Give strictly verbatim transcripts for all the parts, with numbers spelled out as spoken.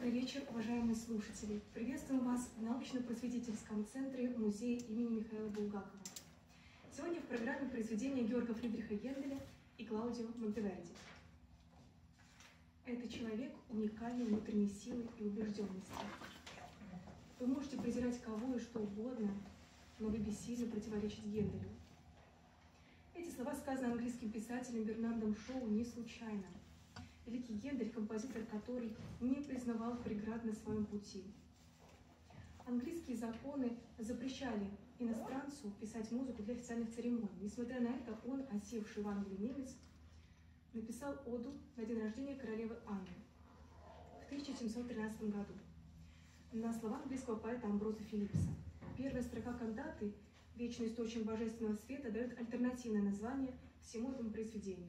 Добрый вечер, уважаемые слушатели! Приветствуем вас в научно-просветительском центре музея имени Михаила Булгакова. Сегодня в программе произведения Георга Фридриха Генделя и Клаудио Монтеверди. Это человек уникальной внутренней силы и убежденности. Вы можете презирать кого и что угодно, но вы бессильно противоречить Генделю. Эти слова сказаны английским писателем Бернардом Шоу не случайно. Великий Гендель, композитор, который не признавал преград на своем пути. Английские законы запрещали иностранцу писать музыку для официальных церемоний. Несмотря на это, он, осевший в Англии немец, написал оду на день рождения королевы Анны в тысяча семьсот тринадцатом году на слова английского поэта Амброза Филлипса. Первая строка кантаты «Вечный источник божественного света» дает альтернативное название всему этому произведению.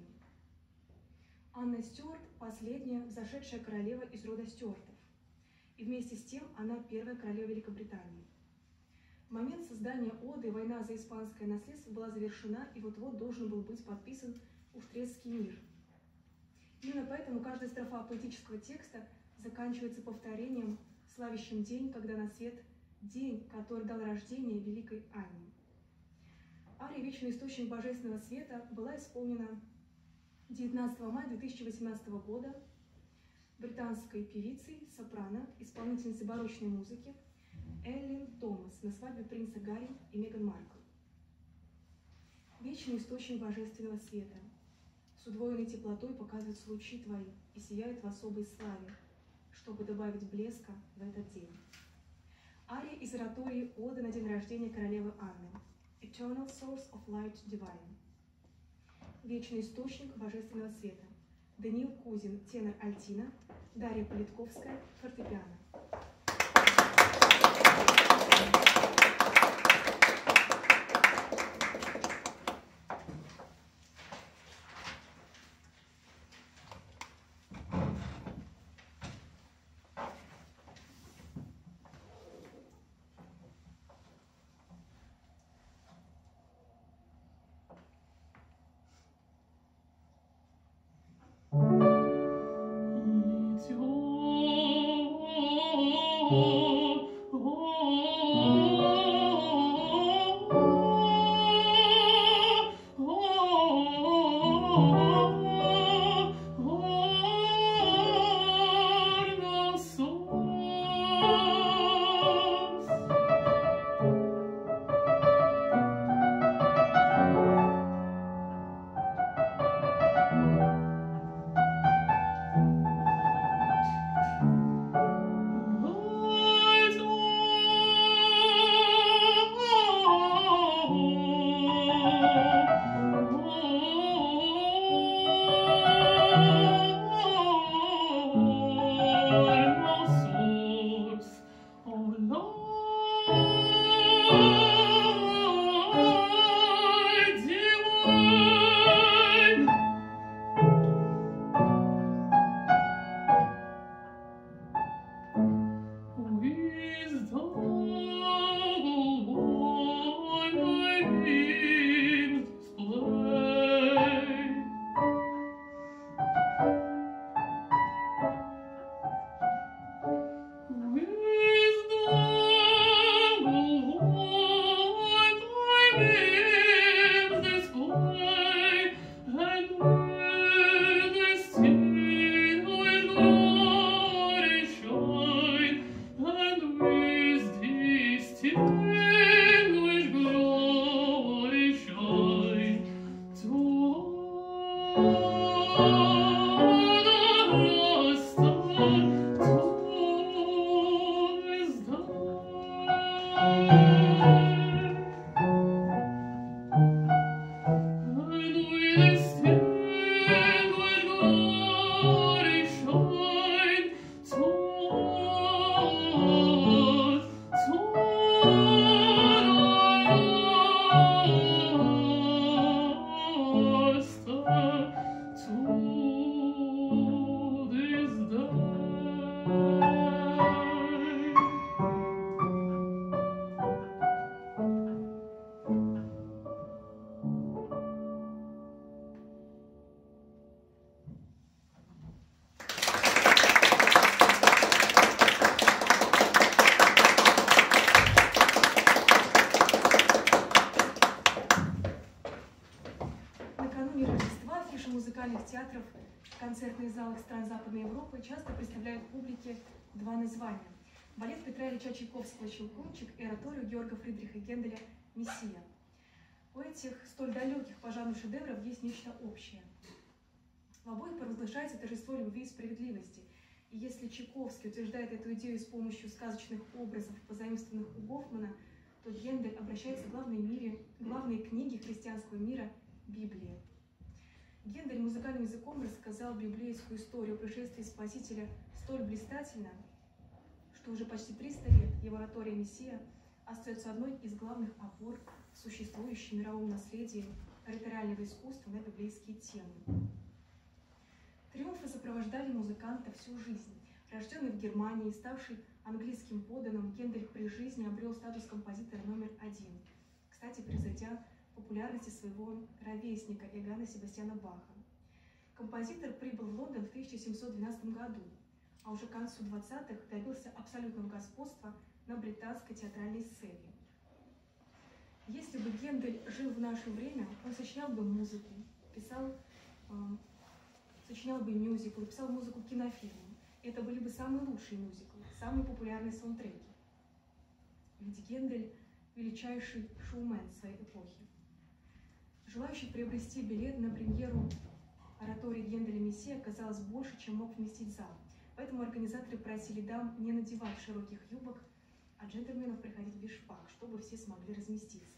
Анна Стюарт – последняя взошедшая королева из рода Стюартов, и вместе с тем она первая королева Великобритании. В момент создания оды война за испанское наследство была завершена, и вот-вот должен был быть подписан Утрехтский мир. Именно поэтому каждая строфа поэтического текста заканчивается повторением, славящим день, когда на свет день, который дал рождение великой Анне. Ария «Вечный источник божественного света» была исполнена девятнадцатого мая две тысячи восемнадцатого года британской певицей, сопрано, исполнительницей барочной музыки Эллен Томас на свадьбе принца Гарри и Меган Маркл. Вечный источник божественного света с удвоенной теплотой показываются лучи твои и сияют в особой славе, чтобы добавить блеска в этот день. Ария из оратории «Ода на день рождения королевы Анны» Eternal Source of Light Divine. Вечный источник божественного света. Даниил Кузин, тенор альтино, Дарья Политковская, фортепиано. Oh музыкальных театров, концертных залах стран Западной Европы часто представляют публике два названия. Балет Петра Ильича Чайковского «Щелкунчик» и ораторию Георга Фридриха Генделя «Мессия». У этих столь далеких по жанру шедевров есть нечто общее. В обоих провозглашается торжество любви и справедливости. И если Чайковский утверждает эту идею с помощью сказочных образов, позаимствованных у Гофмана, то Гендель обращается к главной, мире, главной книге христианского мира – Библии. Гендель музыкальным языком рассказал библейскую историю пришествия Спасителя столь блистательно, что уже почти триста лет его оратория «Мессия» остается одной из главных опор в существующем мировом наследии ораториального искусства на библейские темы. Триумфы сопровождали музыканта всю жизнь. Рожденный в Германии, ставший английским подданным, Гендель при жизни обрел статус композитора номер один, кстати, превзойдя популярности своего ровесника Иоганна Себастьяна Баха. Композитор прибыл в Лондон в тысяча семьсот двенадцатом году, а уже к концу двадцатых добился абсолютного господства на британской театральной сцене. Если бы Гендель жил в наше время, он сочинял бы музыку, писал, э, сочинял бы мюзиклы, писал музыку к кинофильмам. Это были бы самые лучшие мюзиклы, самые популярные саундтреки. Ведь Гендель – величайший шоумен своей эпохи. Желающих приобрести билет на премьеру оратории Генделя «Мессия» оказалось больше, чем мог вместить зал. Поэтому организаторы просили дам не надевать широких юбок, а джентльменов приходить без шпаг, чтобы все смогли разместиться.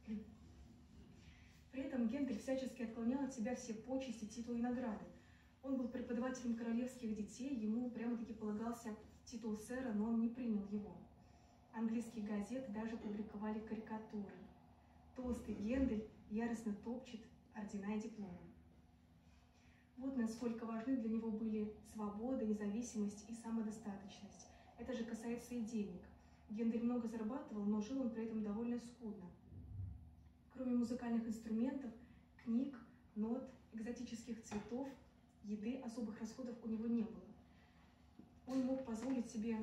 При этом Гендель всячески отклонял от себя все почести, титулы и награды. Он был преподавателем королевских детей, ему прямо-таки полагался титул сэра, но он не принял его. Английские газеты даже публиковали карикатуры. Толстый Гендель яростно топчет ордена и дипломы. Вот насколько важны для него были свобода, независимость и самодостаточность. Это же касается и денег. Гендель много зарабатывал, но жил он при этом довольно скудно. Кроме музыкальных инструментов, книг, нот, экзотических цветов, еды, особых расходов у него не было. Он мог позволить себе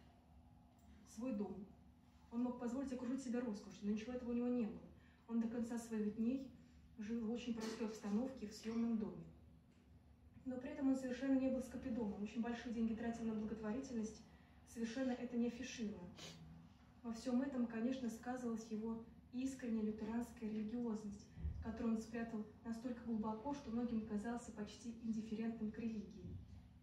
свой дом. Он мог позволить окружить себя роскошью, но ничего этого у него не было. Он до конца своих дней жил в очень простой обстановке в съемном доме. Но при этом он совершенно не был скопидомом, очень большие деньги тратил на благотворительность, совершенно это не афишируя. Во всем этом, конечно, сказывалась его искренняя лютеранская религиозность, которую он спрятал настолько глубоко, что многим казался почти индифферентным к религии.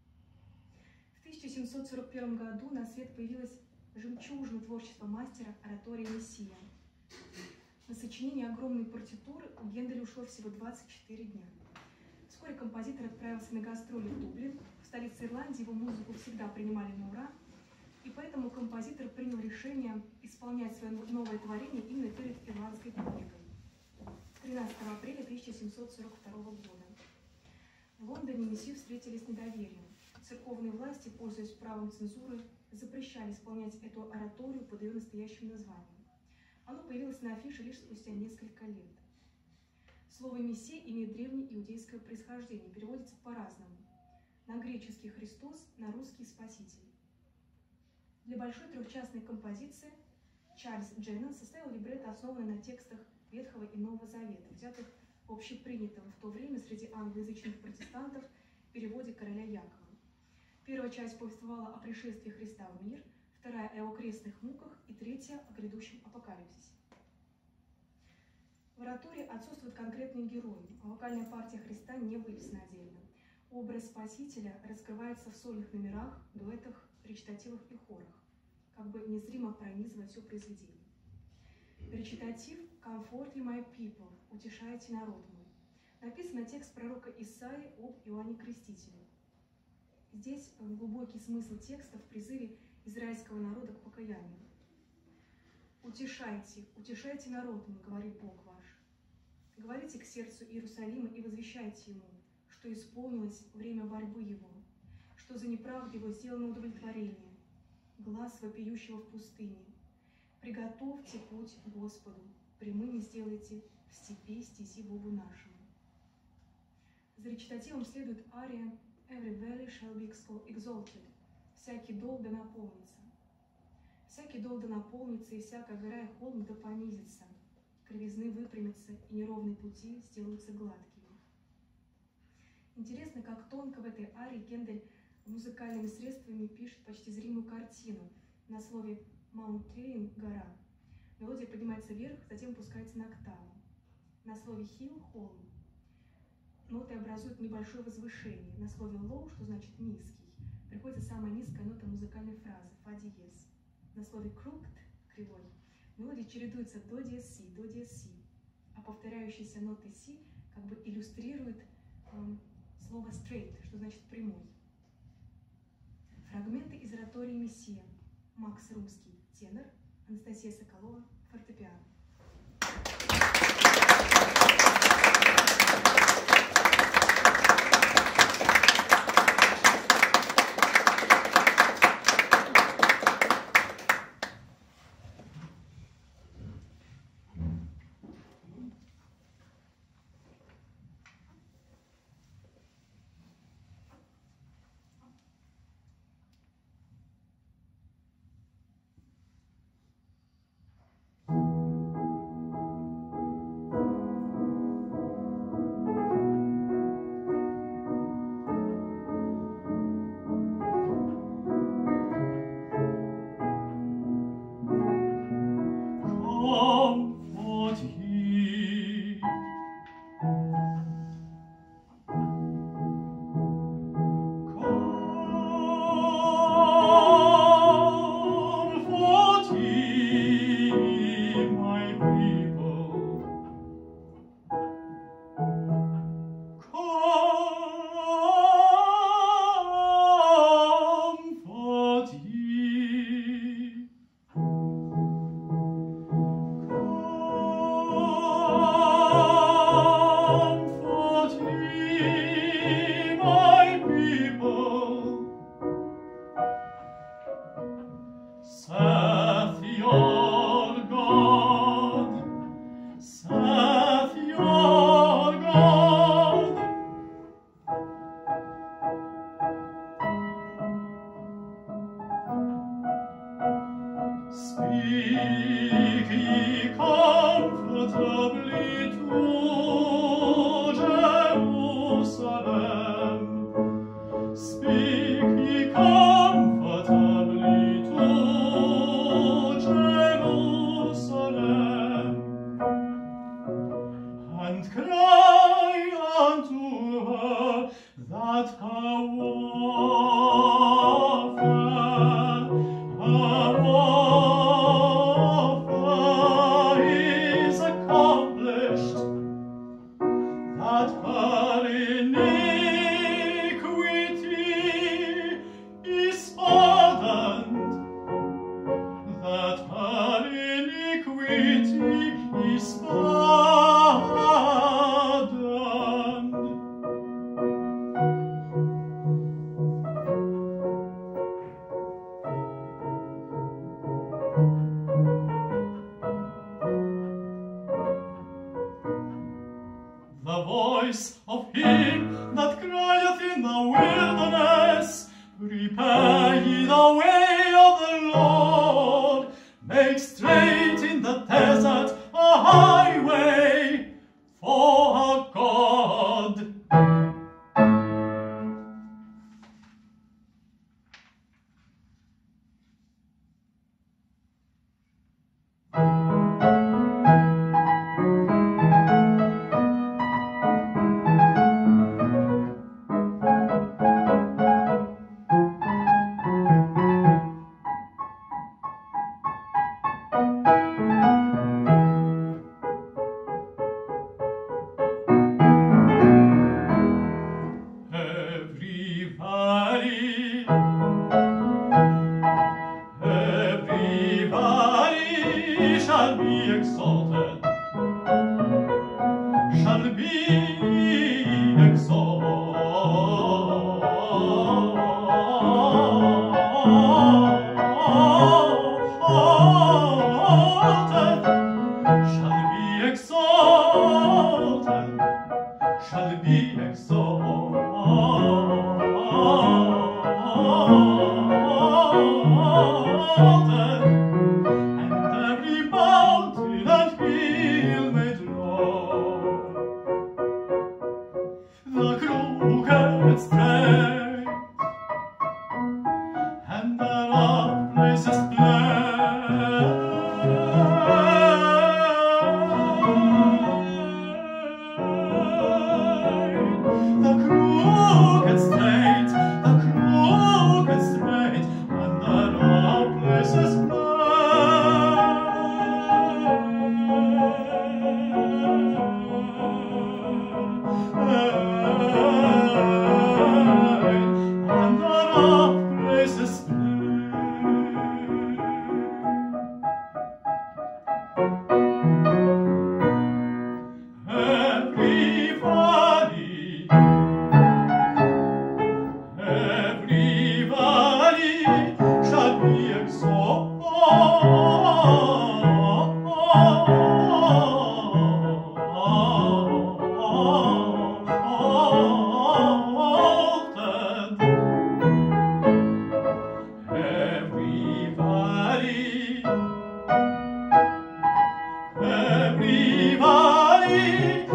В тысяча семьсот сорок первом году на свет появилось жемчужное творчество мастера оратории «Мессия». На сочинение огромной партитуры у Генделя ушло всего двадцать четыре дня. Вскоре композитор отправился на гастроли в Дублин. В столице Ирландии его музыку всегда принимали на ура, и поэтому композитор принял решение исполнять свое новое творение именно перед ирландской публикой. тринадцатого апреля тысяча семьсот сорок второго года. В Лондоне Мессию встретили с недоверием. Церковные власти, пользуясь правом цензуры, запрещали исполнять эту ораторию под ее настоящим названием. Оно появилось на афише лишь спустя несколько лет. Слово «мессия» имеет древнее иудейское происхождение, переводится по-разному. На греческий «Христос», на русский «Спаситель». Для большой трехчастной композиции Чарльз Дженнон составил либретто, основанное на текстах Ветхого и Нового Завета, взятых в общепринятом в то время среди англоязычных протестантов переводе короля Якова. Первая часть повествовала о пришествии Христа в мир, вторая – о его крестных муках и третья – о грядущем апокалипсисе. В оратории отсутствуют конкретные герои, а вокальная партия Христа не выписана отдельно. Образ Спасителя раскрывается в сольных номерах, дуэтах, речитативах и хорах, как бы незримо пронизывая все произведение. Речитатив «Comfort ye my people» – «Утешайте народ мой». Написан текст пророка Исаии об Иоанне Крестителе. Здесь глубокий смысл текста в призыве израильского народа к покаянию. «Утешайте, утешайте народ мой, говорит Бог ваш. Говорите к сердцу Иерусалима и возвещайте ему, что исполнилось время борьбы его, что за неправду его сделано удовлетворение, глаз вопиющего в пустыне. Приготовьте путь Господу, прямыми сделайте в степи стези Богу нашему». За речитативом следует ария «Every valley shall be exalted» – «Всякий дол да наполнится». «Всякий дол да наполнится, и всякая гора и холм да понизится, кривизны выпрямятся, и неровные пути сделаются гладкими». Интересно, как тонко в этой арии Гендель музыкальными средствами пишет почти зримую картину. На слове «mountain» — гора. Мелодия поднимается вверх, затем опускается на октаву. На слове «hill» — холм. Ноты образуют небольшое возвышение. На слове «low», что значит «низкий», приходится самая низкая нота музыкальной фразы — фа диез. На слове «crooked» — кривой. Мелодия чередуется до диез си, до диез си, а повторяющиеся ноты си как бы иллюстрируют эм, слово straight, что значит прямой. Фрагменты из оратории «Мессия». Макс Румский — тенор, Анастасия Соколова — фортепиано. The voice of him that crieth in the wilderness, prepare ye the way of the Lord, make straight in the desert a highway for our God. The crook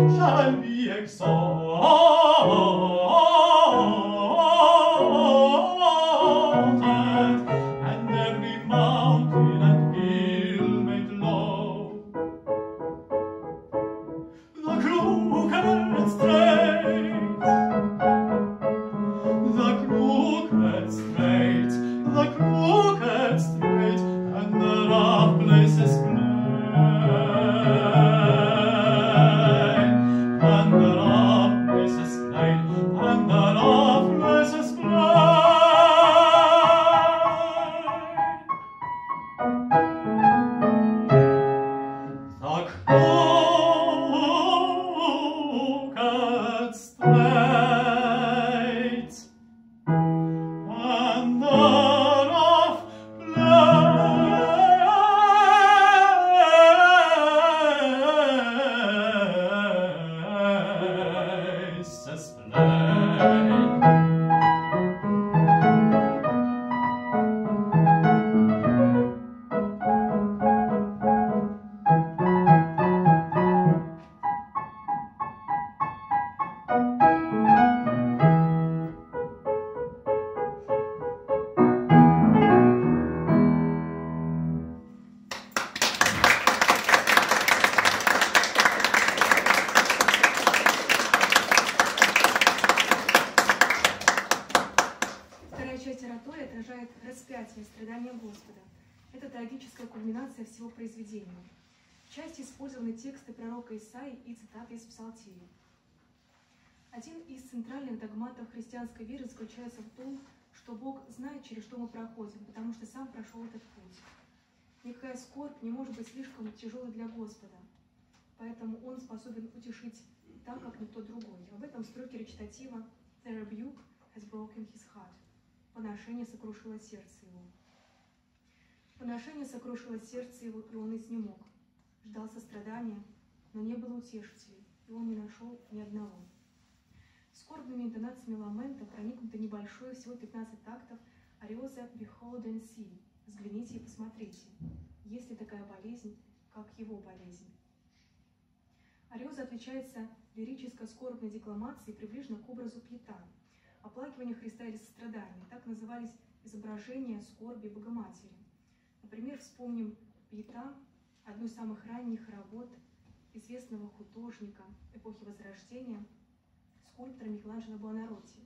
shall be exalted, and every mountain and hill made low. The crooked straight, the crooked straight, the crooked straight, and the rough places plain, and the rough places plain, and the rough places plain. The crooked straight, and the rough places plain. Вторая часть оратории отражает распятие, страдания Господа. Это трагическая кульминация всего произведения. В части использованы тексты пророка Исаии и цитаты из Псалтиря. Один из центральных догматов христианской веры заключается в том, что Бог знает, через что мы проходим, потому что сам прошел этот путь. Никакая скорбь не может быть слишком тяжелой для Господа, поэтому Он способен утешить так, как никто другой. Об этом строки речитатива «The rebuke has broken his heart». Поношение сокрушило сердце его. Поношение сокрушило сердце его, и он изнемог. Ждал сострадания, но не было утешителей, и он не нашел ни одного. Скорбными интонациями ламента проникнуто небольшое, всего пятнадцать тактов ариоза «Behold and see» — «Взгляните и посмотрите», есть ли такая болезнь, как его болезнь. Ариоза отличается лирической скорбной декламацией, приближена к образу пьета, оплакивание Христа или сострадания. Так назывались изображения скорби Богоматери. Например, вспомним пьета, одну из самых ранних работ известного художника эпохи Возрождения, скульптора Микеланджело Буонаротти.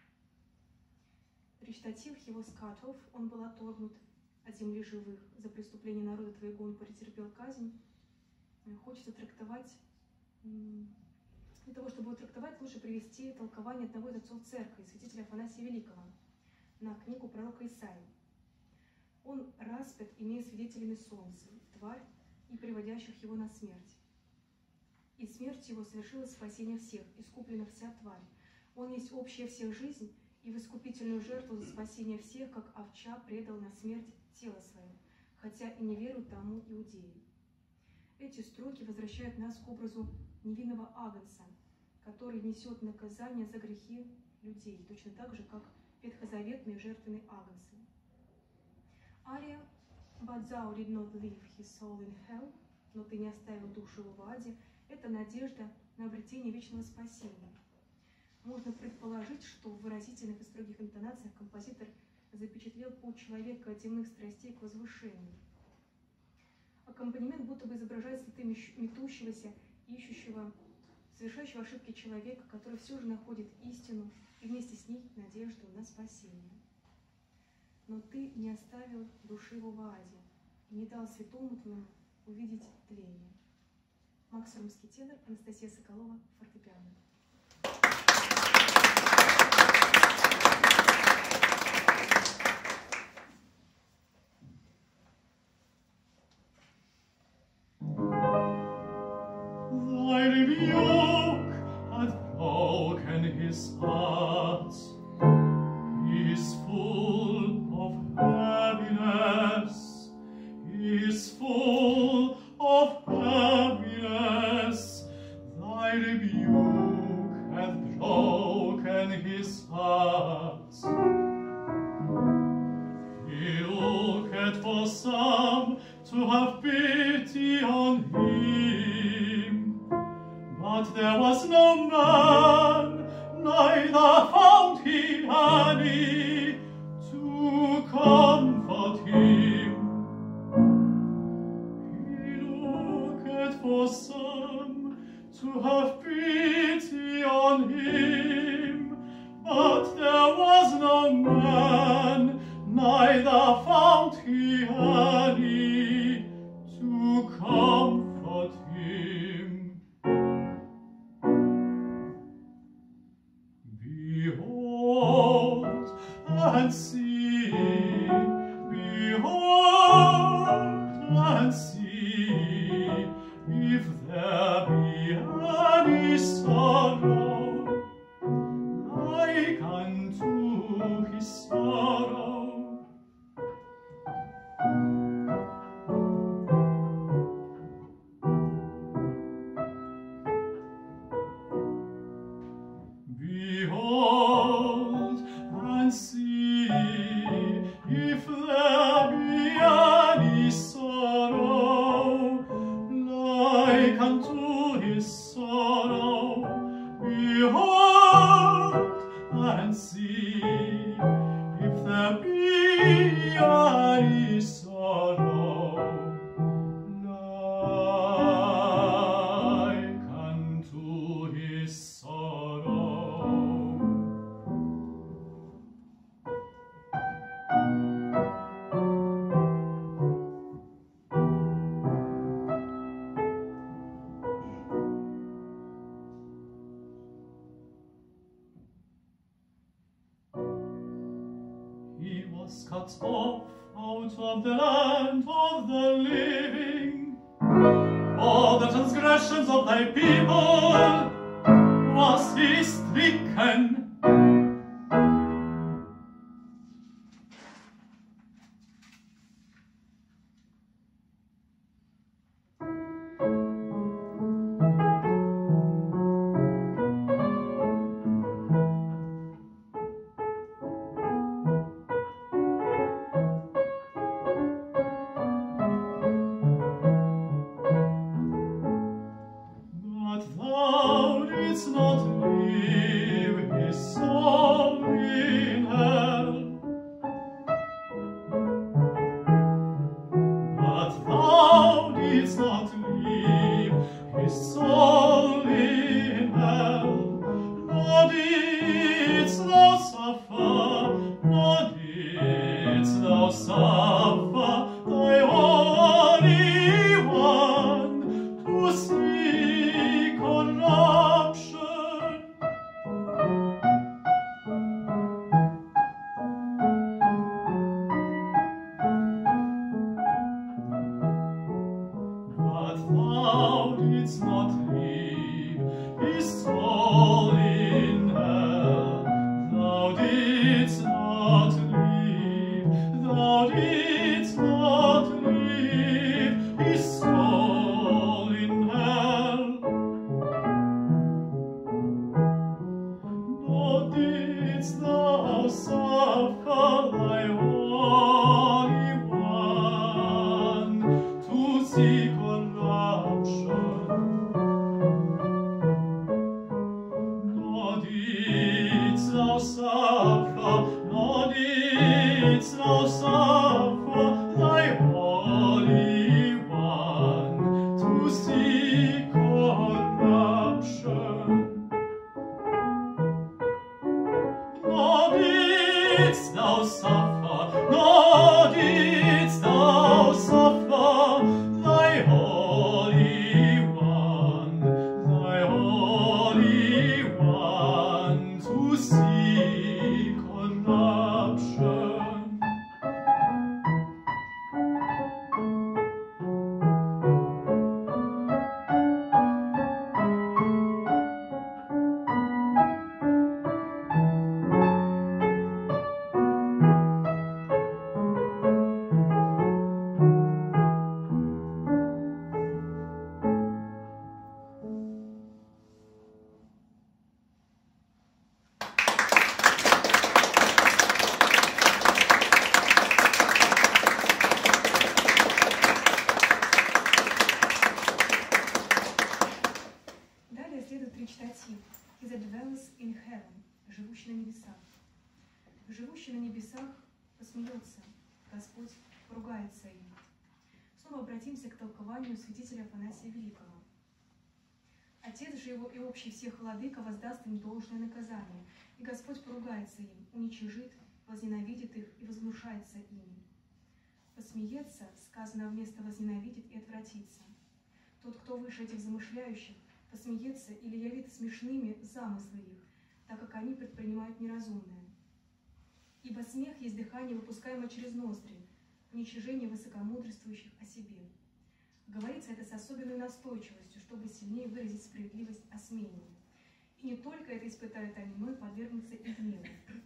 Речитатив его «Скатов», он был отторгнут от земли живых, за преступление народа твоего он претерпел казнь. Хочется трактовать, для того, чтобы его трактовать, лучше привести толкование одного из отцов церкви, святителя Афанасия Великого, на книгу пророка Исаии. Он распят, имея свидетелями солнца, тварь и приводящих его на смерть. И смерть его совершила спасение всех, искуплена вся тварь. Он есть общая всех жизнь, и в искупительную жертву за спасение всех, как овча, предал на смерть тело свое, хотя и не веруют тому иудеи. Эти строки возвращают нас к образу невинного агнца, который несет наказание за грехи людей, точно так же, как ветхозаветные жертвенные агнцы. Ария «But thou did not leave his soul in hell», но ты не оставил душу его в аде, это надежда на обретение вечного спасения. Можно предположить, что в выразительных и строгих интонациях композитор запечатлел путь человека от земных страстей к возвышению. Аккомпанемент будто бы изображает следы метущегося, ищущего, совершающего ошибки человека, который все же находит истину и вместе с ней надежду на спасение. Но ты не оставил души его в аде и не дал святому твоему увидеть тление. Макс Ромский тенор, Анастасия Соколова, фортепиано. Thy rebuke hath broken his heart. He is full of heaviness. He is full of heaviness. Thy rebuke hath broken his heart. He looketh for some to have pity on him, but there there was no man, neither found he any to comfort him. He looked for some to have pity on him, but there was no man, neither found he any to comfort him. Behold and see, behold and see, if there be any sorrow like unto his sorrow. Behold and see, if there be any sorrow like unto his sorrow. Behold and see, if there be any sorrow like unto his sorrow. He was cut off out of the land of the living. For the transgressions of thy people was he stricken. But thou didst not leave his soul in hell. But thou didst not leave his soul in hell. Nor didst thou suffer, nor didst thou suffer thy Holy One to see corruption. But thou didst not leave his soul in hell. Thou didst not leave, thou didst not leave his soul in hell. Nor didst thou suffer thy Holy One to see corruption. Nor didst thou suffer, nor didst thou suffer thy Holy One to see corruption. Nor didst thou suffer, nor didst thou suffer thy Holy One, thy Holy One to see речитатив «He that dwells in heaven», живущий на небесах. Живущий на небесах посмеется, Господь поругается им. Снова обратимся к толкованию святителя Афанасия Великого. Отец же его и общий всех владыка воздаст им должное наказание, и Господь поругается им, уничижит, возненавидит их и возгнушается ими. Посмеется, сказано вместо возненавидит и отвратится. Тот, кто выше этих замышляющих, посмеется или явит смешными замыслы их, так как они предпринимают неразумное. Ибо смех есть дыхание, выпускаемое через ноздри, уничижение высокомудрствующих о себе. Говорится это с особенной настойчивостью, чтобы сильнее выразить справедливость осмеяния. И не только это испытают они, но и подвергнутся и гневу.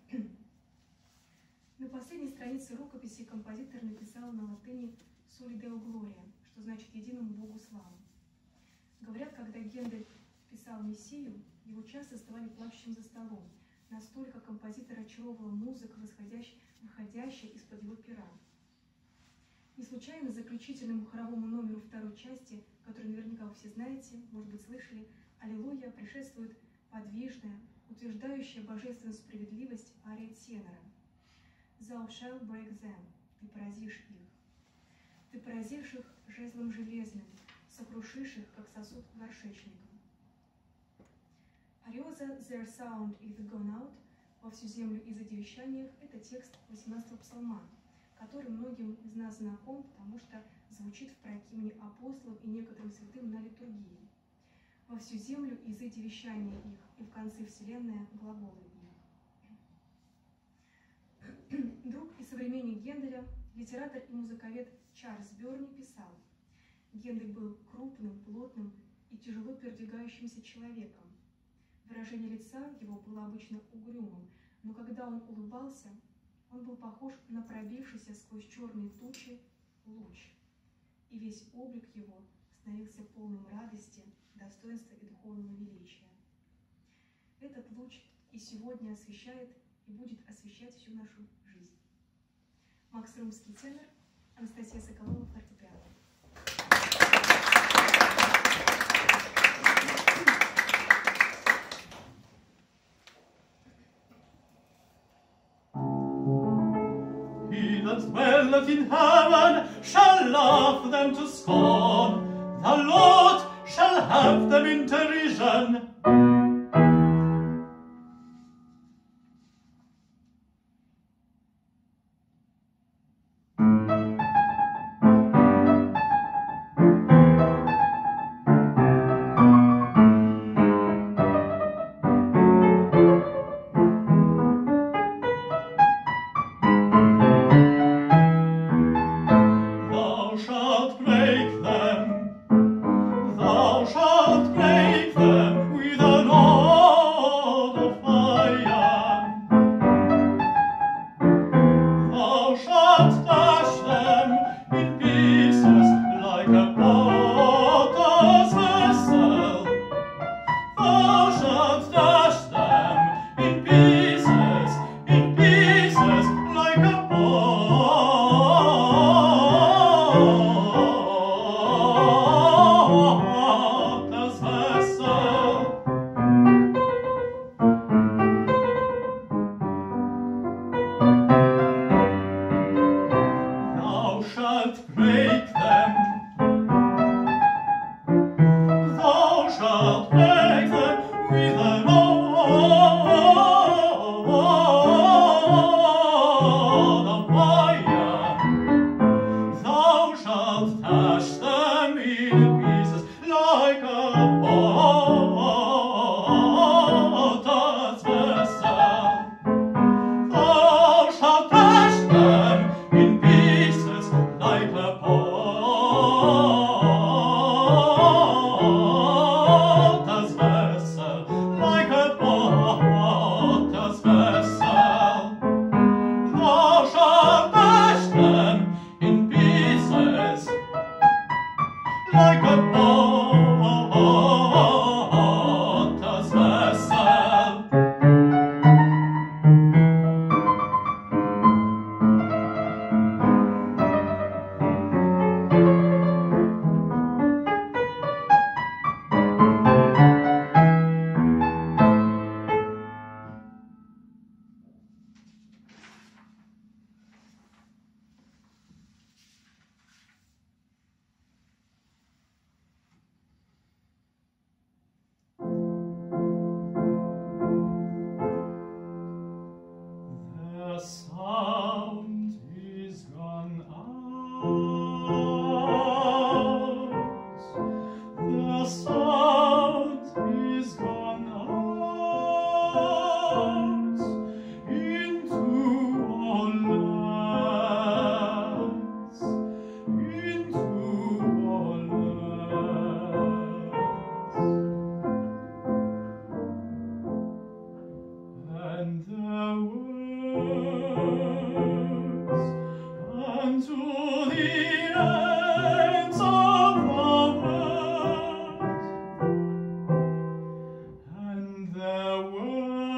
На последней странице рукописи композитор написал на латыни «Soli Deo Gloria», что значит «единому Богу слава». Говорят, когда Гендель писал «Мессию», его часто заставали плачущим за столом. Настолько композитора очаровывала музыка, выходящая из-под его пера. Не случайно заключительному хоровому номеру второй части, который наверняка вы все знаете, может быть, слышали, «Аллилуйя» предшествует подвижная, утверждающая божественную справедливость ария тенора. «Thou shalt break them» — «Ты поразишь их». «Ты поразишь их жезлом железным, сокрушишь их, как сосуд горшечником». Ариоза «Their sound is gone out» «Во всю землю и задевещаниях» — это текст восемнадцатого псалма, который многим из нас знаком, потому что звучит в прокимне апостолов и некоторым святым на литургии. «Во всю землю и задевещания их» и в конце вселенная глаголы их. Друг и современник Генделя, литератор и музыковед Чарльз Бёрни писал: Гендель был крупным, плотным и тяжело передвигающимся человеком. Выражение лица его было обычно угрюмым, но когда он улыбался, он был похож на пробившийся сквозь черные тучи луч, и весь облик его становился полным радости, достоинства и духовного величия. Этот луч и сегодня освещает и будет освещать всю нашу жизнь. Макс Румский — тенор, Анастасия Соколова — фортепиано. He that dwelleth in heaven shall laugh them to scorn. The Lord shall have them in derision.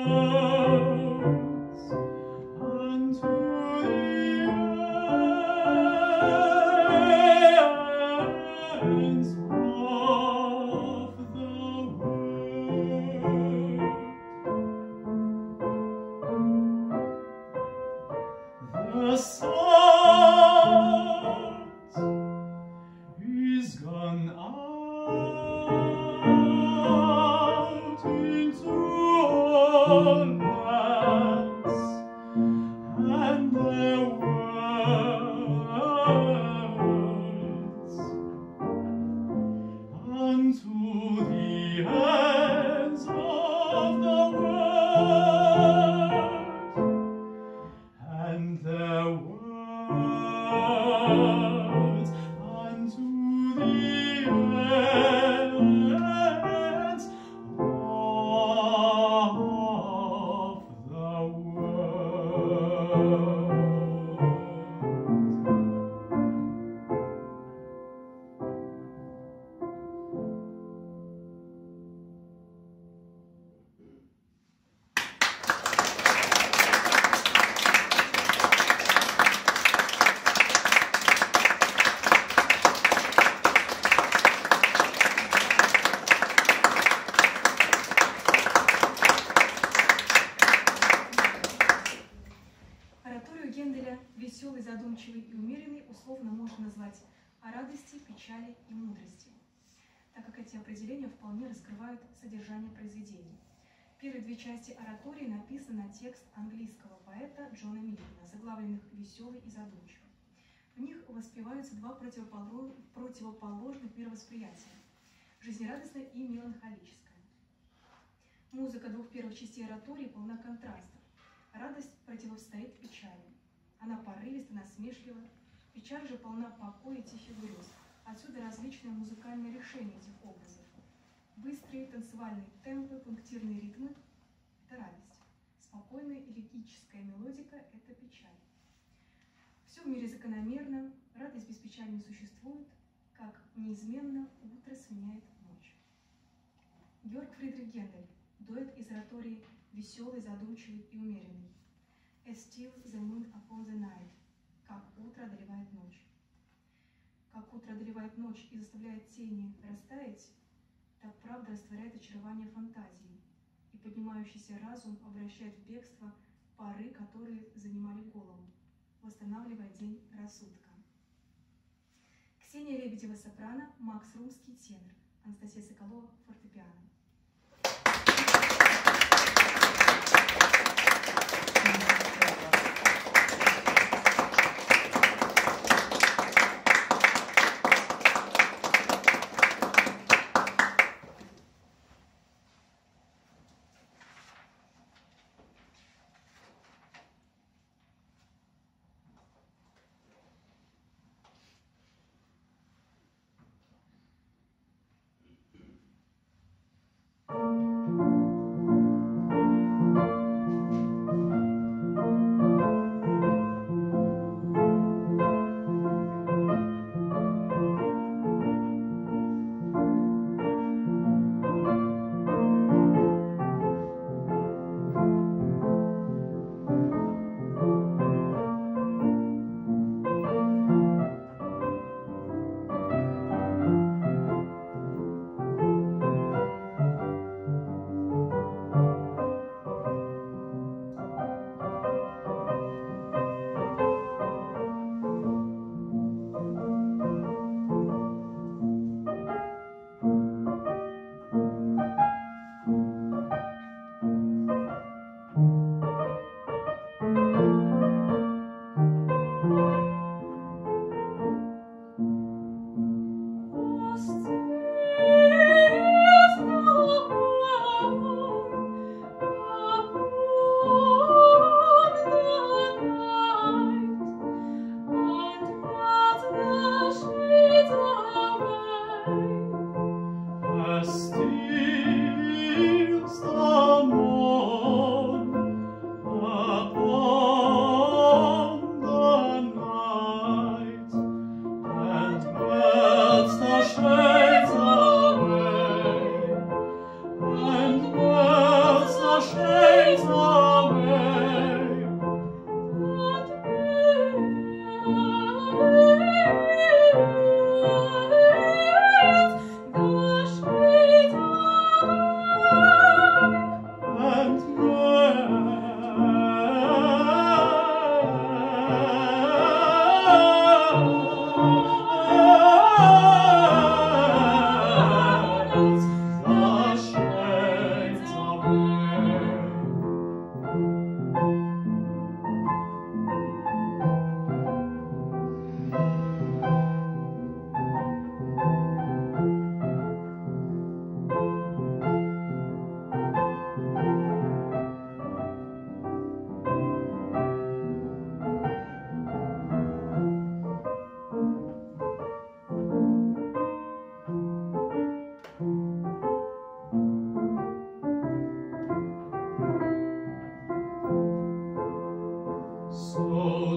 and to the ends of the world. The sun is gone out into all lands, and the worlds unto the ends of the world, and the worlds unto the ends of the world. Ораторию Генделя «Веселый, задумчивый и умеренный» условно можно назвать «О радости, печали и мудрости», так как эти определения вполне раскрывают содержание произведения. Первые две части оратории написаны на текст английского поэта Джона Миллена, заглавленных «Веселый и задумчивый». В них воспеваются два противоположных мировосприятия – жизнерадостное и меланхолическое. Музыка двух первых частей оратории полна контрастов. Радость противостоит печали. Она порывиста, насмешлива. Печаль же полна покоя и тихих грез. Отсюда различные музыкальные решения этих образов. Быстрые танцевальные темпы, пунктирные ритмы – это радость. Спокойная элегическая мелодика – это печаль. Все в мире закономерно, радость без печали не существует, как неизменно утро сменяет ночь. Георг Фридрих Гендель. Дуэт из оратории «Веселый, задумчивый и умеренный». «As still the moon upon the night» – «Как утро одолевает ночь». Как утро одолевает ночь и заставляет тени растаять, так правда растворяет очарование фантазии, и поднимающийся разум обращает в бегство пары, которые занимали голову, восстанавливая день рассудка. Ксения Лебедева – сопрано, Макс Румский – тенор, Анастасия Соколова – фортепиано.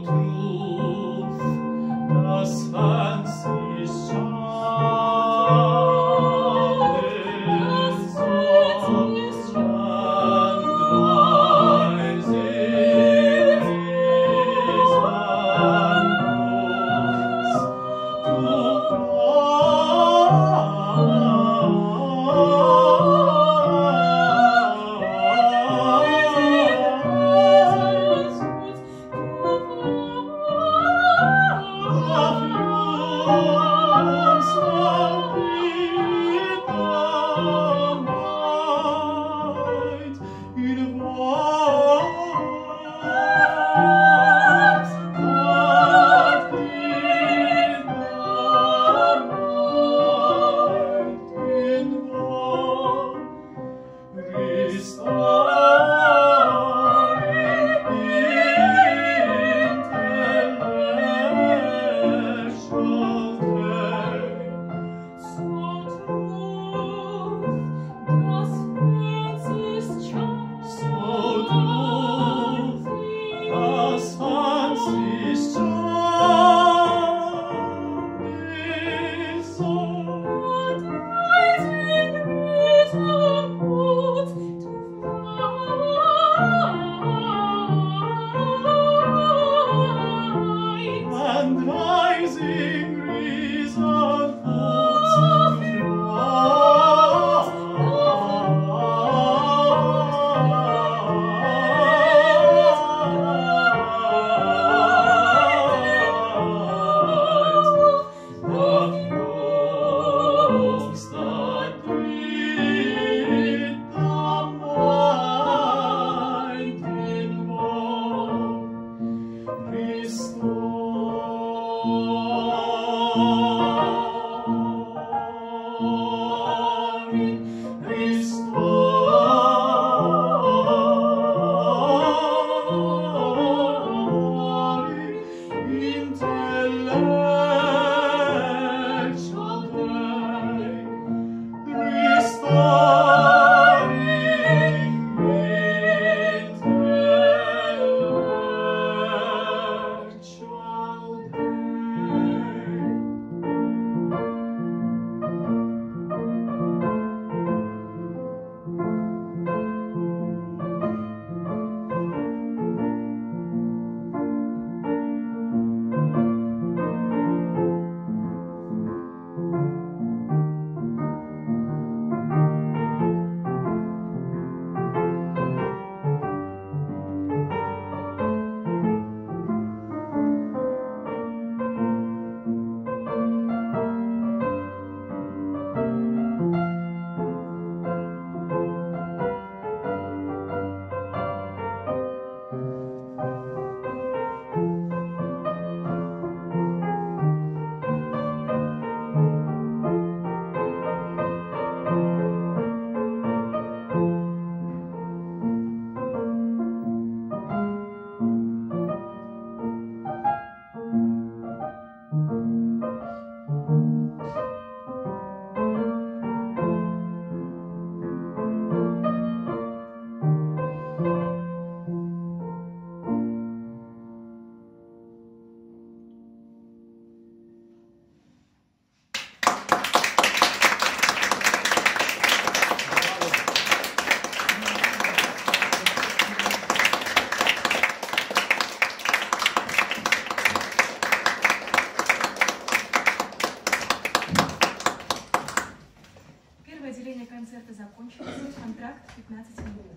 концерта закончилось. Антракт пятнадцать минут.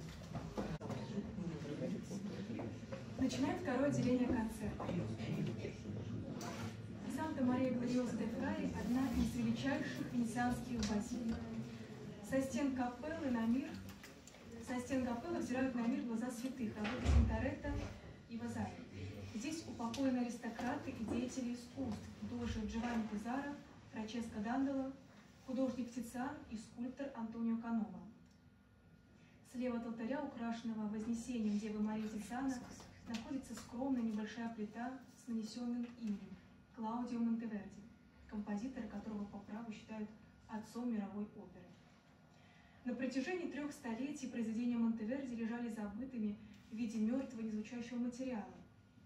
Начинаем второе отделение концерта. Санта-Мария-Глориоза-де-Фраи – одна из величайших венецианских базилик. Со стен капеллы на мир, со стен капеллы взирают на мир глаза святых, работы Тинторетто и Вазари. Здесь упокоены аристократы и деятели искусств, художник Джованни Пизаро, Франческо Дандоло, художник Тициан и скульптор Антонио Канова. Слева от алтаря, украшенного Вознесением Девы Марии Тициана, находится скромная небольшая плита с нанесенным именем Клаудио Монтеверди, композитора, которого по праву считают отцом мировой оперы. На протяжении трех столетий произведения Монтеверди лежали забытыми в виде мертвого незвучащего материала.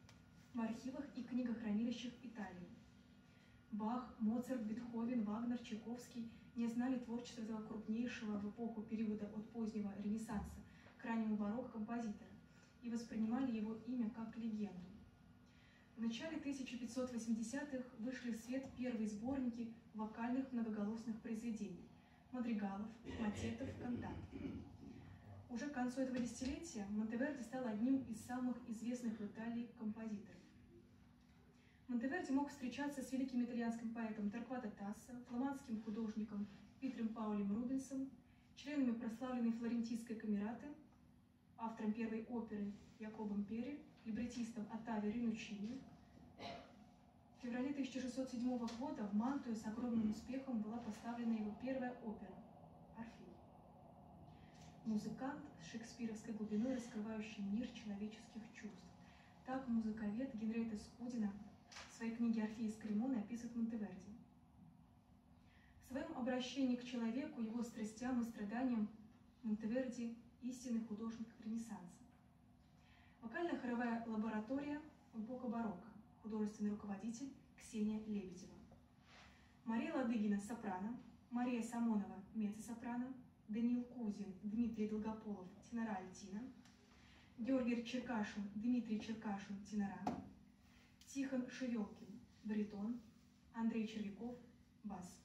в архивах и книгохранилищах Италии. Бах, Моцарт, Бетховен, Вагнер, Чайковский не знали творчества этого крупнейшего в эпоху периода от позднего Ренессанса к раннему барокко композитора и воспринимали его имя как легенду. В начале тысяча пятьсот восьмидесятых вышли в свет первые сборники вокальных многоголосных произведений – мадригалов, мотетов, кантат. Уже к концу этого десятилетия Монтеверди стал одним из самых известных в Италии композиторов. Монтеверди мог встречаться с великим итальянским поэтом Торквато Тассо, фламандским художником Питером Паулем Рубенсом, членами прославленной флорентийской камераты, автором первой оперы Якобом Перри, либретистом Оттавио Ринуччини. В феврале тысяча шестьсот седьмого года в Мантуе с огромным успехом была поставлена его первая опера «Орфей». Музыкант с шекспировской глубиной, раскрывающий мир человеческих чувств. Так музыковед Генриетта Скудина в своей книге «Орфей из Кремоны» описывает Монтеверди. В своем обращении к человеку, его страстям и страданиям Монтеверди – истинный художник Ренессанса. Вокальная хоровая лаборатория эпоха барокко. Художественный руководитель Ксения Лебедева. Мария Ладыгина – сопрано, Мария Самонова – меццо-сопрано, Даниил Кузин, Дмитрий Долгополов – тенора альтино, Георгий Черкашин, Дмитрий Черкашин – тенора, Тихон Шевелкин – баритон, Андрей Червяков – бас.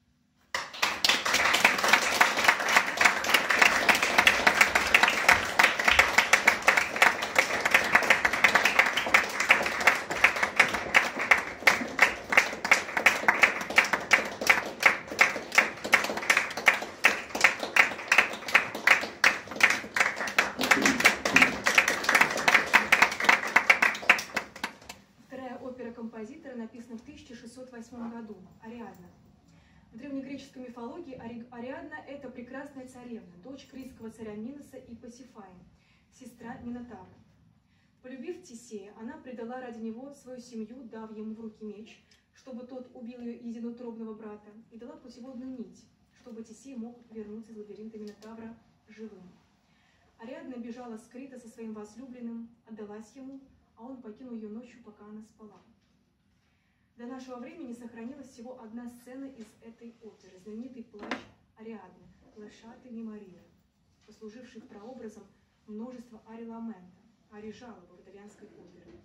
Композитора написана в тысяча шестьсот восьмом году, Ариадна. В древнегреческой мифологии Ариадна – это прекрасная царевна, дочь критского царя Миноса и Пасифаи, сестра Минотавра. Полюбив Тесея, она предала ради него свою семью, дав ему в руки меч, чтобы тот убил ее единоутробного брата, и дала путеводную нить, чтобы Тесей мог вернуться из лабиринта Минотавра живым. Ариадна бежала с Крита со своим возлюбленным, отдалась ему, а он покинул ее ночью, пока она спала. До нашего времени сохранилась всего одна сцена из этой оперы, знаменитый плач Ариадны «Лашаты Меморира», послуживший прообразом множества арий ламента, арий жалобы в итальянской опере.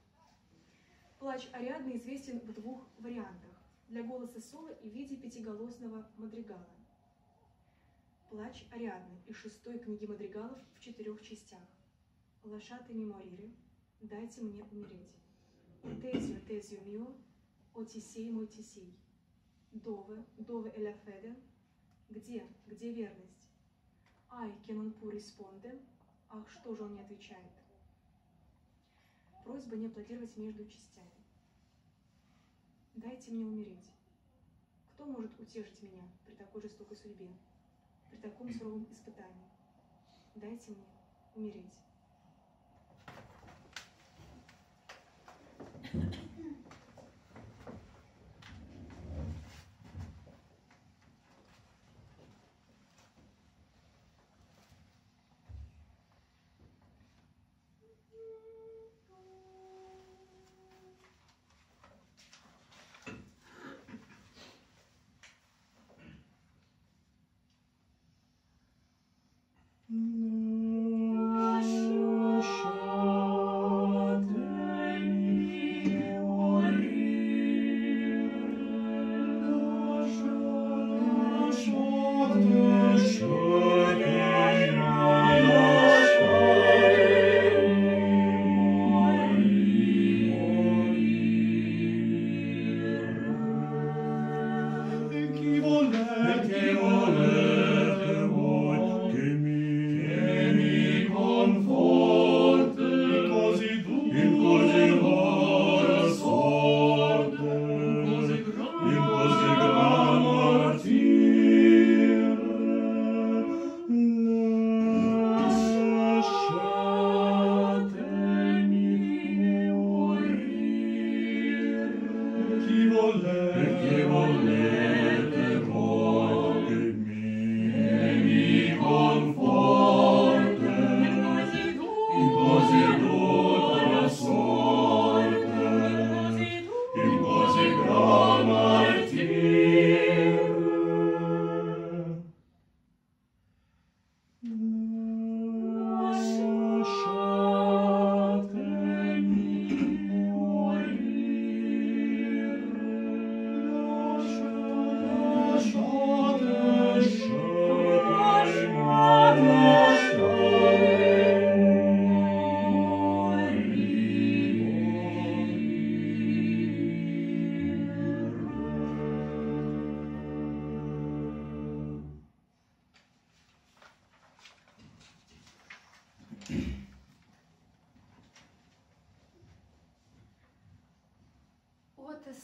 Плач Ариадны известен в двух вариантах – для голоса соло и в виде пятиголосного мадригала. Плач Ариадны из шестой книги мадригалов в четырех частях. «Лашаты Мемориры», «Дайте мне умереть», «Тезио, Тезио мио», «О Тесей, мой Тесей», «Дове, Дове эля феде», «Где, где верность?», «Ай, che non pu risponde», «Ах, что же он не отвечает?». Просьба не аплодировать между частями. «Дайте мне умереть». Кто может утешить меня при такой жестокой судьбе, при таком суровом испытании? Дайте мне умереть. No.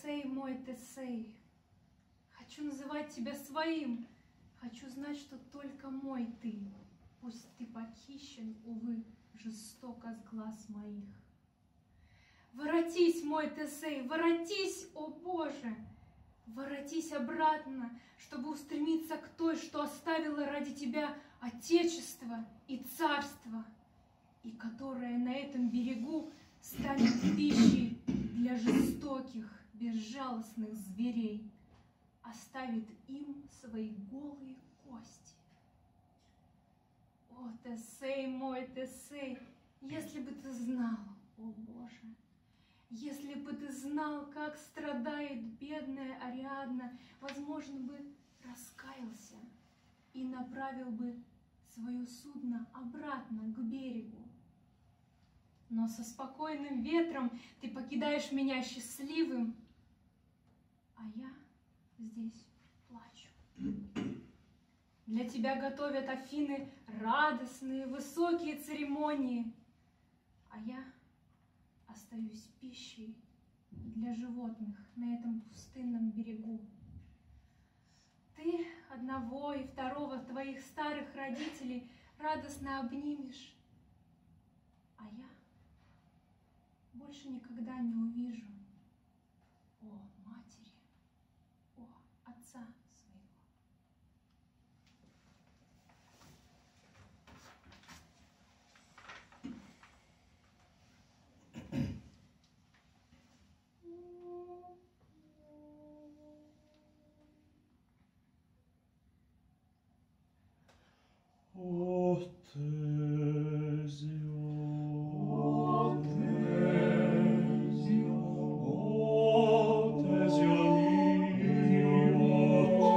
Тесей, мой Тесей, хочу называть тебя своим, хочу знать, что только мой ты, пусть ты похищен, увы, жестоко с глаз моих. Воротись, мой Тесей, воротись, о Боже! Воротись обратно, чтобы устремиться к той, что оставила ради тебя Отечество и Царство, и которая на этом берегу станет пищей для жестоких, безжалостных зверей, оставит им свои голые кости. О, Тесей, мой Тесей, если бы ты знал, о Боже, если бы ты знал, как страдает бедная Ариадна, возможно бы раскаялся и направил бы свое судно обратно к берегу. Но со спокойным ветром ты покидаешь меня счастливым, а я здесь плачу. Для тебя готовят Афины радостные, высокие церемонии, а я остаюсь пищей для животных на этом пустынном берегу. Ты одного и второго твоих старых родителей радостно обнимешь, а я больше никогда не увижу, о матери, о отца своего. О, Тезио, О, Тезио, о, Тезио мio, о,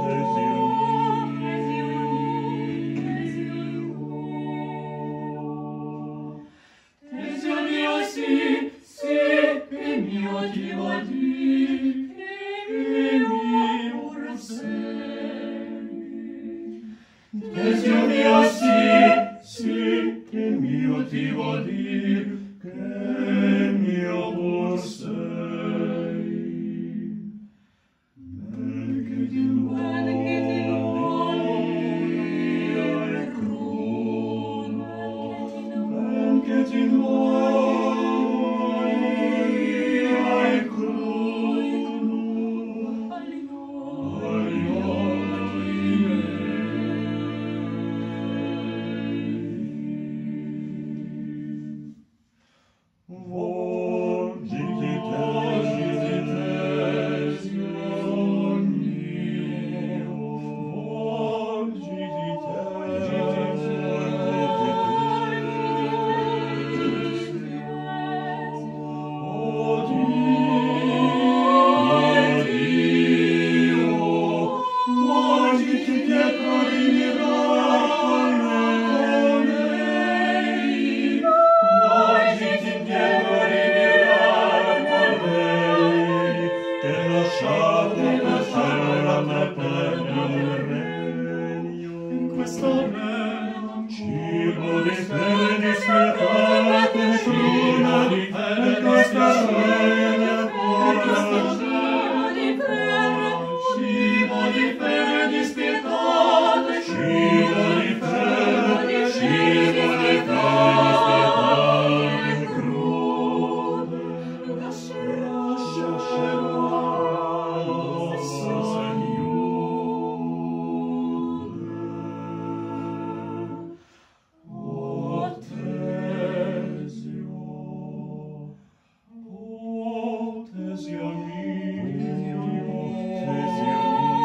Тезио, Tezio mio, sì, sì, che mio ti vuol dir, che mio sei. Tezio mio, sì, sì, che mio ti vuol dir, che mio vuol sei. Ben che ti vuoi, è crudo, ben che ti vuoi, è crudo, agli occhi miei. Volgiti, Tesio mio, volgiti, O Dio, volgiti dietro di mirar con lei, volgiti dietro di mirar con lei, e lasciate lasciare la terra del regno. In questo regno, cibo di fede dispietate, cibo di fede dispietate, cibo di fede dispietate, cibo di fede, cibo di fede crude, lascerà l'ossa sagnude. O Tesio, o Tesio mio, Tesio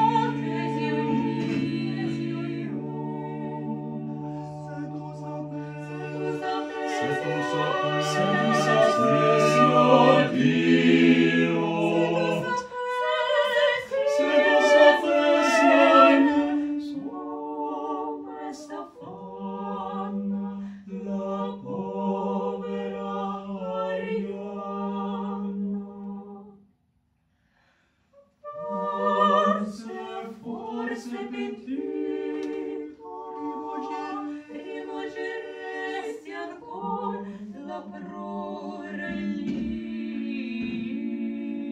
Forse pentito rivolgeresti ancora la prora lì.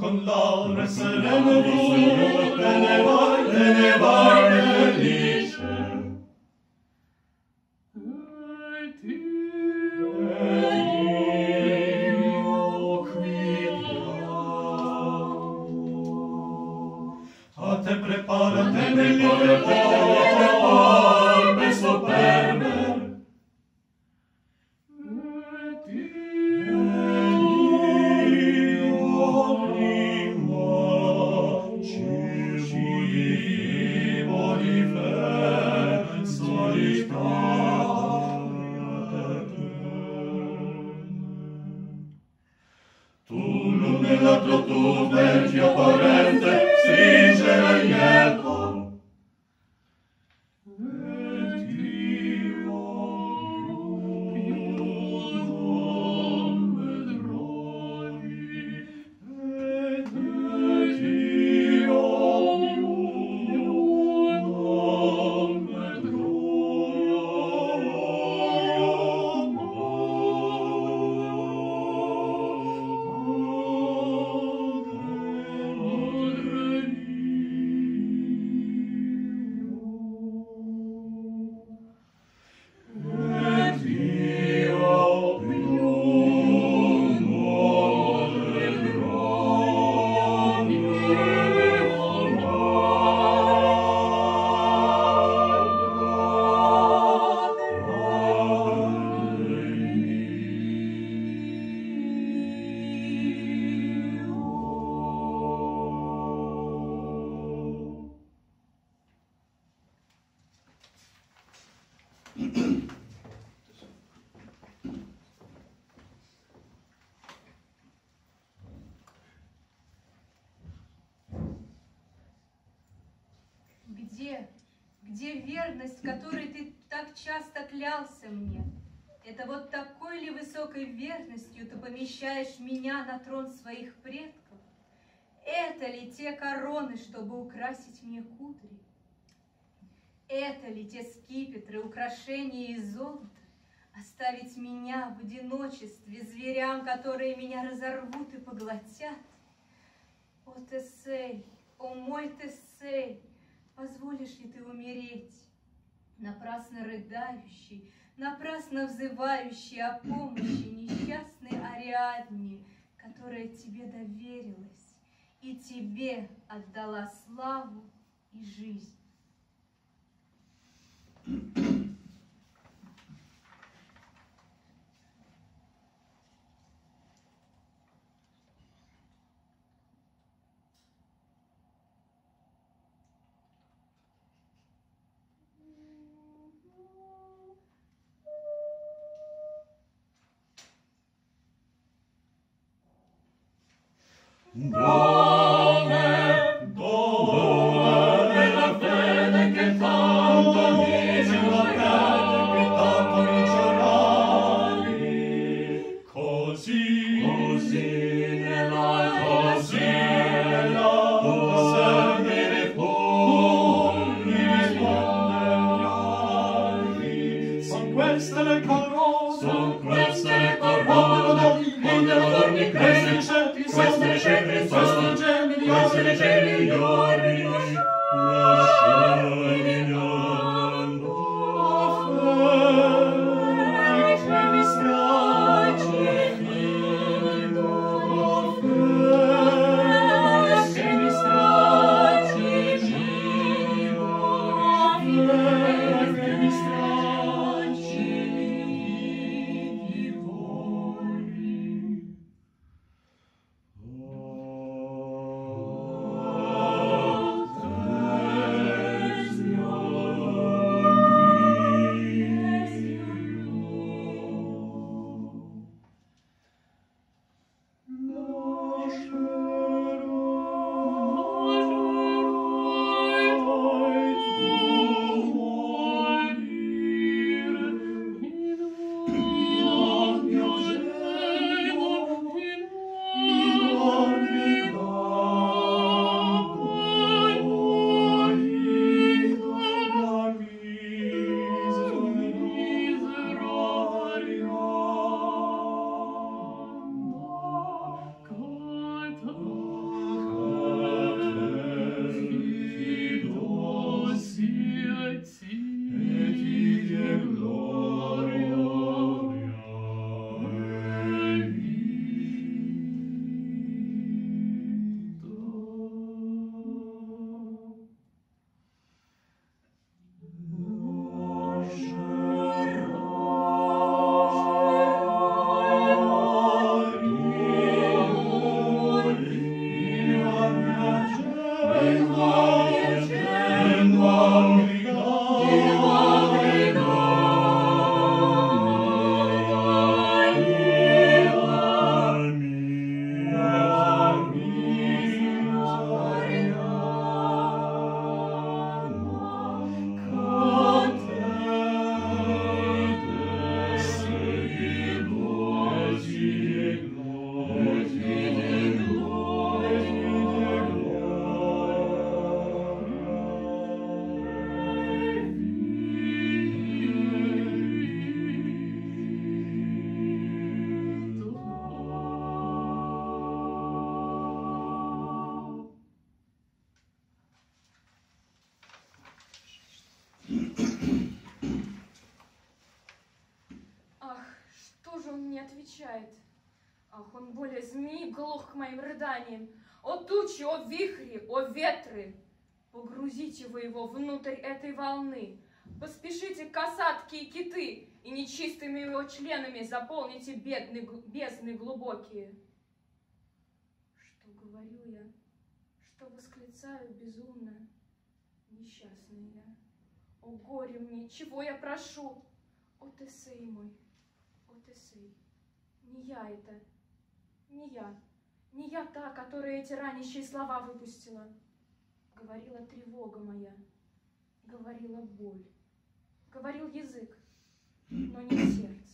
con laure serene vu, te ne vai, te ne vai felice. Et io, et io qui a te prepara, te prepara, te prepara, beso per me. L'altro tu, vecchio parente, stringere lieto. Et io più non vedrai, et io più non vedrai. Где, где верность, которой ты так часто клялся мне? Это вот такой ли высокой верностью ты помещаешь меня на трон своих предков? Это ли те короны, чтобы украсить мне кудри? Это ли те скипетры, украшения из золота, оставить меня в одиночестве зверям, которые меня разорвут и поглотят? О, Тесей, о мой Тесей, позволишь ли ты умереть, напрасно рыдающий, напрасно взывающий о помощи несчастной Ариадне, которая тебе доверилась и тебе отдала славу и жизнь? Dove, dove è la fede che tanto dice la fede che tanto dicerai? Così, così nella così nella servire tu mi risponderai. Son queste le corone, son queste le corone, onde adorni Cristo. Queste le ceneri, queste le geni migliori, lasciai migliorando. Fede che mi stracci, fido, fede che mi stracci, fido, fede che mi stracci, divori. Oh отвечает. Ах, он более змеи глух к моим рыданиям. О тучи, о вихри, о ветры! Погрузите вы его внутрь этой волны. Поспешите касатки и киты, и нечистыми его членами заполните бедные, бездны глубокие. Что говорю я, что восклицаю безумно, несчастная я. О горе мне, чего я прошу? О Тесей мой, о Тесей, не я это, не я, не я та, которая эти ранящие слова выпустила. Говорила тревога моя, говорила боль, говорил язык, но не сердце.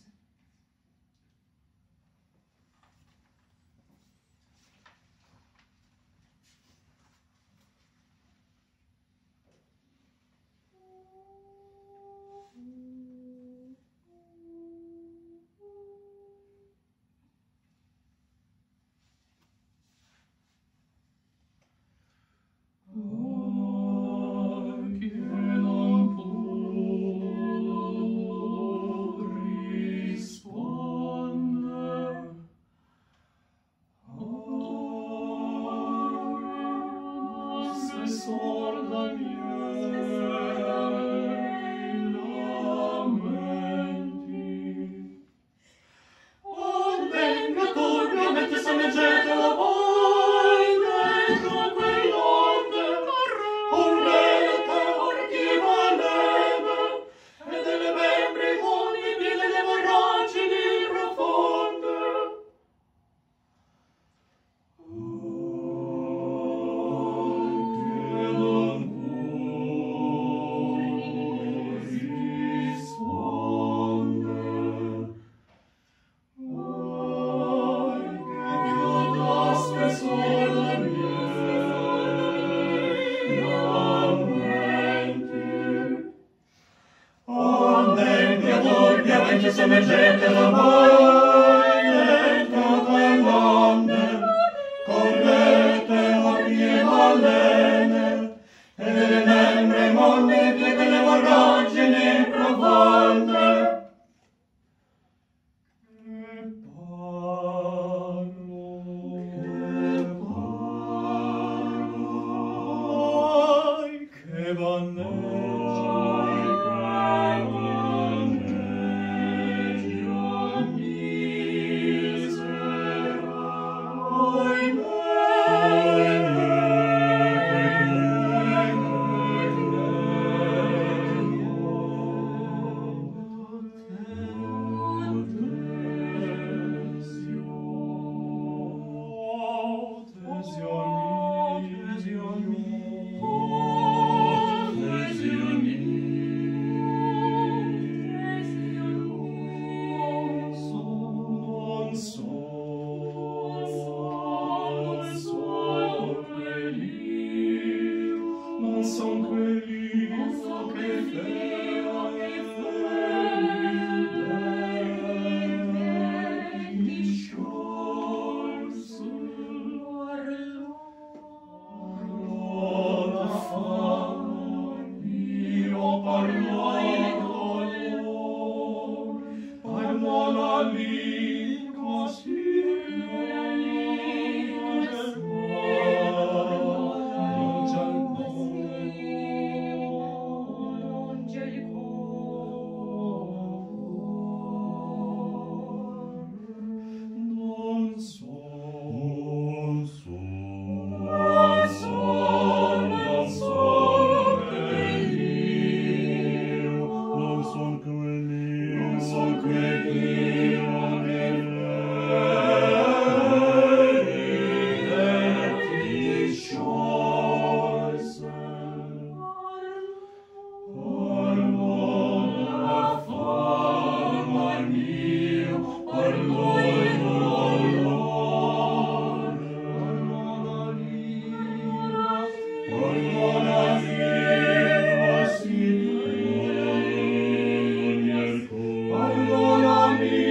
Pardonami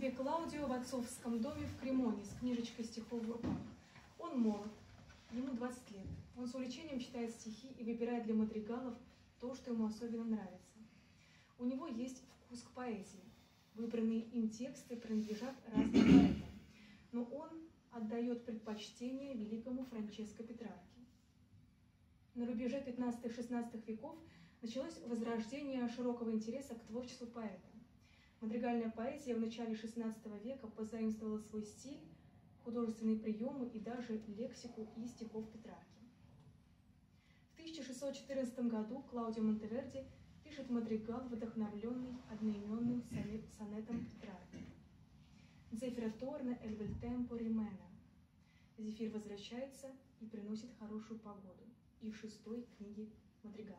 себе Клаудио в отцовском доме в Кремоне с книжечкой стихов в руках. Он молод, ему двадцать лет. Он с увлечением читает стихи и выбирает для мадригалов то, что ему особенно нравится. У него есть вкус к поэзии. Выбранные им тексты принадлежат разным поэтам, но он отдает предпочтение великому Франческо Петрарке. На рубеже пятнадцатого-шестнадцатого веков началось возрождение широкого интереса к творчеству поэта. Мадригальная поэзия в начале шестнадцатого века позаимствовала свой стиль, художественные приемы и даже лексику из стихов Петрарки. В тысяча шестьсот четырнадцатом году Клаудио Монтеверди пишет мадригал, вдохновленный одноименным сонетом Петрарки. «Зефира торна эль вель темпо римена». Зефир возвращается и приносит хорошую погоду. Из шестой книги мадригала.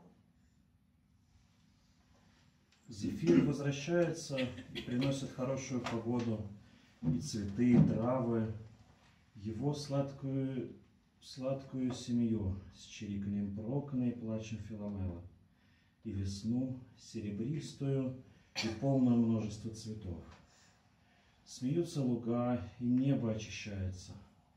Зефир возвращается и приносит хорошую погоду, и цветы, и травы, его сладкую, сладкую семью с чириканьем Прокна и плачем Филомела, и весну серебристую и полное множество цветов. Смеются луга, и небо очищается.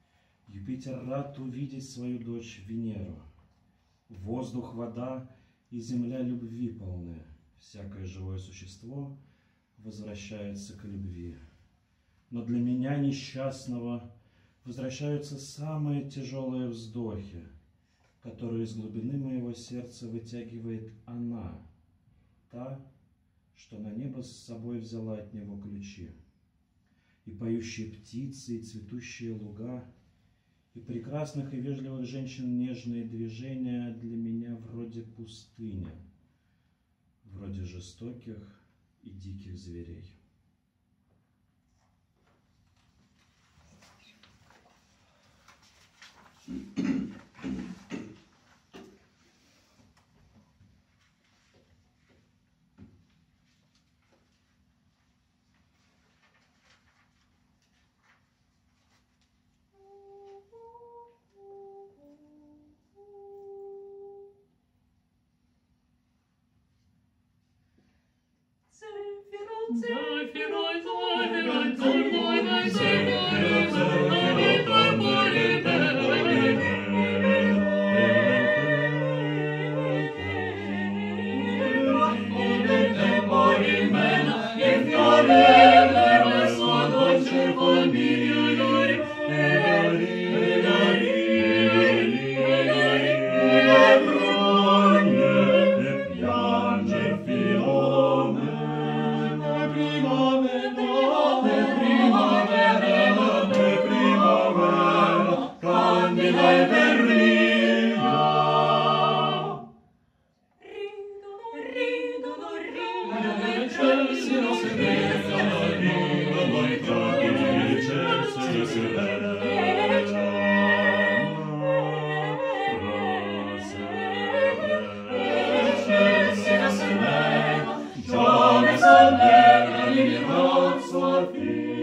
Юпитер рад увидеть свою дочь Венеру. Воздух, вода и земля любви полны. Всякое живое существо возвращается к любви. Но для меня, несчастного, возвращаются самые тяжелые вздохи, которые из глубины моего сердца вытягивает она, та, что на небо с собой взяла от него ключи. И поющие птицы, и цветущие луга, и прекрасных и вежливых женщин нежные движения для меня вроде пустыни, вроде жестоких и диких зверей. Jones and Mary, Rose of